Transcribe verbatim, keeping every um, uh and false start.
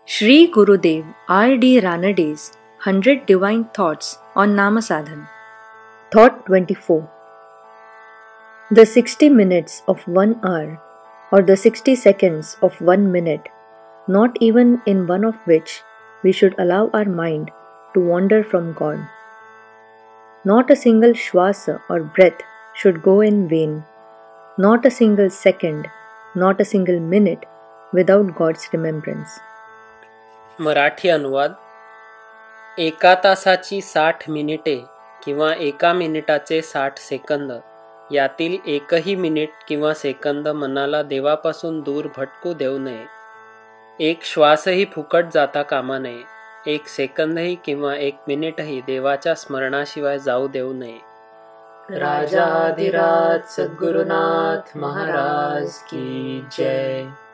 Shree Gurudev R D Ranade's one hundred Divine Thoughts on Namasadhan. Thought twenty-four. The sixty minutes of one hour, or the sixty seconds of one minute, not even in one of which we should allow our mind to wander from God. Not a single shwasa or breath should go in vain, not a single second, not a single minute without God's remembrance. Marathi अनुवाद. एका तासाची साठ मिनिटे किंवा एका मिनिटाचे साठ second यातील एकही मिनिट किंवा सेकंद मनाला देवापासून दूर भटकू देऊ नये. एक श्वासही फुकट जाता कामा नये. एक सेकंदही किंवा एक मिनिटही देवाच्या स्मरणाशिवाय जाऊ देऊ नये. राजाधिराज सद्गुरुनाथ महाराज की जय.